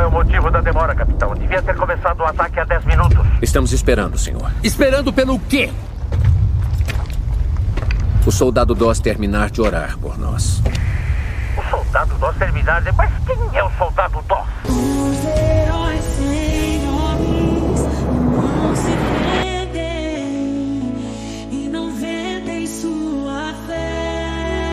é o motivo da demora, capitão. Devia ter começado o ataque há 10 minutos. Estamos esperando, senhor. Esperando pelo quê? O soldado Doss terminar de orar por nós. O soldado Doss terminar de... Mas quem é o soldado Doss? Os heróis sem nomes não se vendem e não vendem sua fé.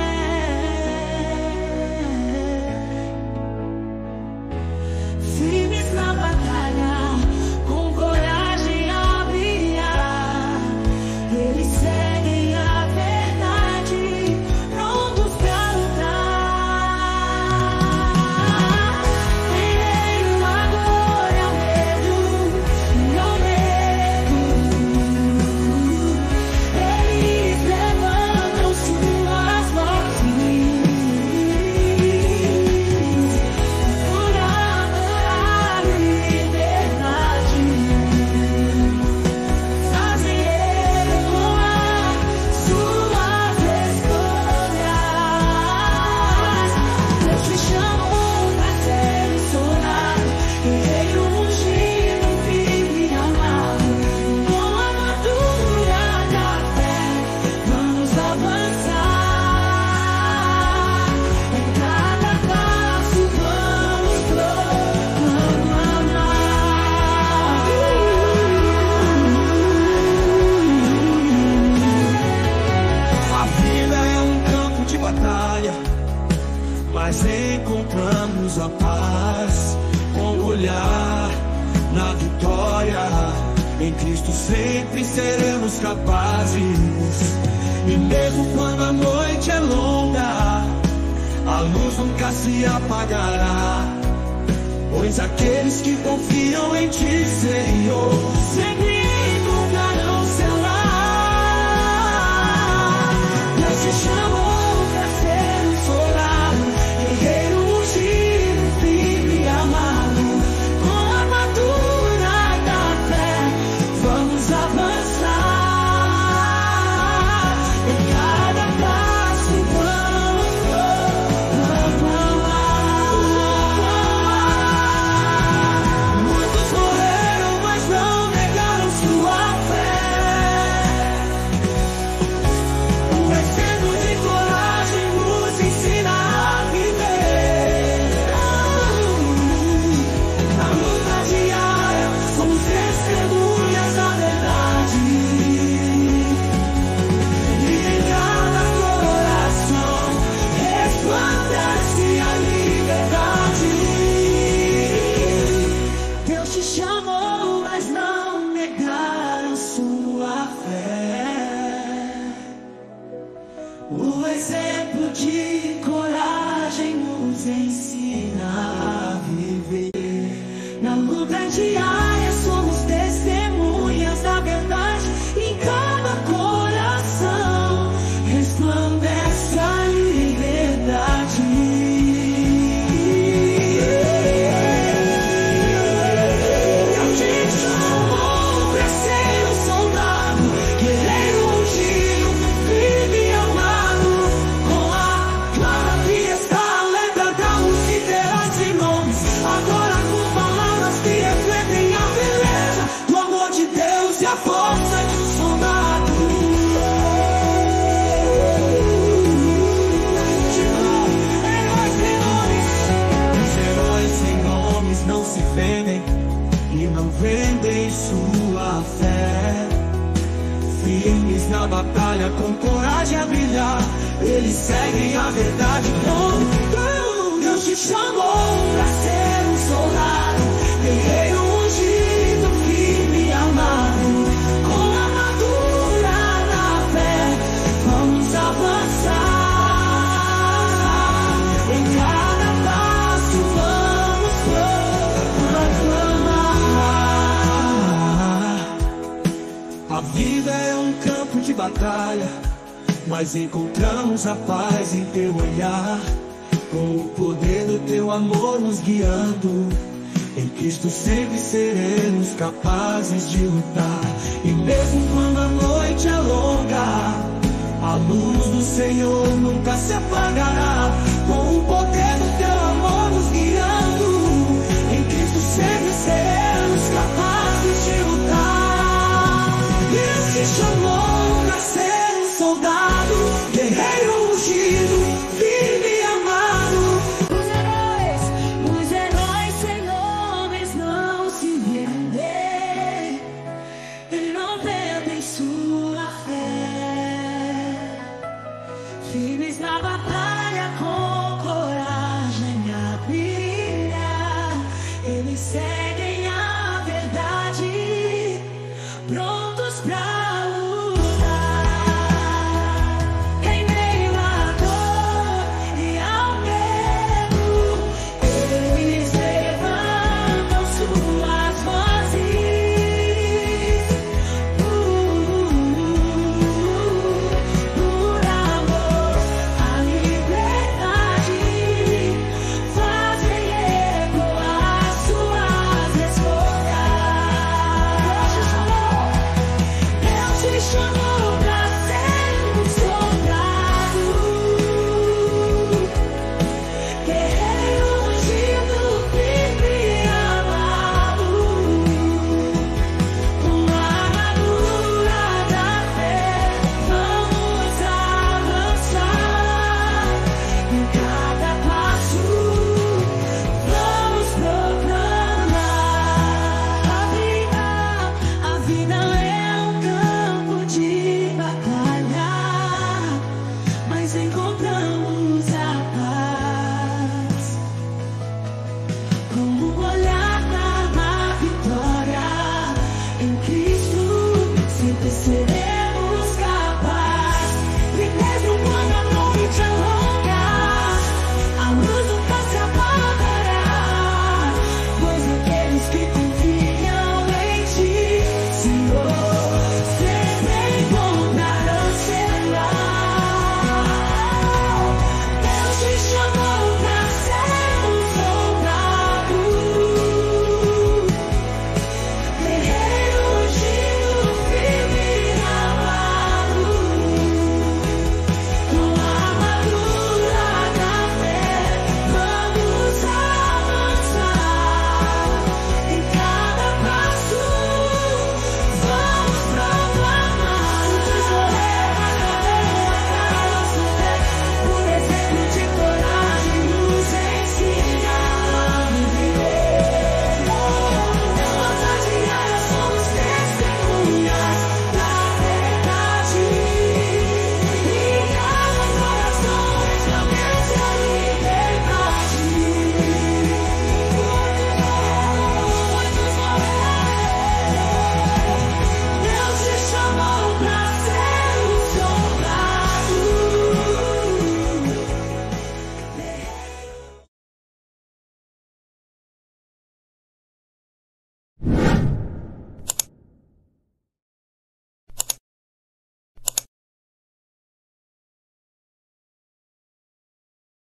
Firmes na batalha, com coragem a brilhar, eles seguem a verdade, prontos pra lutar. Em uma glória, medo, não medo. Eles levantam suas vozes por amor à liberdade. Fazem ecoar suas escolhas. Deus te chamou pra ser um soldado, guerreiro ungido, firme e amado. Com a armadura da fé, vamos avançar. Em cada passo vamos proclamar. A vida é um campo de batalha, mas encontramos a paz com o olhar na vitória. Em Cristo sempre seremos capazes. E mesmo quando a noite é longa, a luz nunca se apagará. Pois aqueles que confiam em Ti, Senhor, sempre encontrarão seu lar. Deus te chamou pra ser um soldado, guerreiro ungido, firme e amado. Com a armadura da fé, vamos avançar. Em cada passo vamos proclamar. Muitos morreram, mas não negaram sua fé. O exemplo de coragem nos ensina a viver. Na luta diária, somos testemunhas da verdade. E em cada coração resplandece a liberdade. Deus te chamou, mas não negaram sua fé. O exemplo de coragem nos ensina a viver. Na luta diária somos testemunhas da verdade. Em cada coração resplandece a liberdade. Deus te chamou pra ser um soldado, guerreiro ungido, firme e amado. Com a clara fiesta, a letra da luz e terás de nomes. Agora com palavras que refletem a beleza do amor de Deus e a força de um soldado. Heróis sem nomes. Os heróis sem nomes não se vendem e não vendem sua fé. Firmes na batalha, com coragem a brilhar, eles seguem a verdade. Deus te chamou pra ser um soldado, guerreiro ungido, firme e amado. Com a armadura da fé, vamos avançar. Em cada passo vamos proclamar. A vida é um campo de batalha, mas encontramos a paz em teu olhar. Com o poder do teu amor nos guiando, em Cristo sempre seremos capazes de lutar. E mesmo quando a noite é longa, a luz do Senhor nunca se apagará. Com o poder do teu amor nos guiando, em Cristo say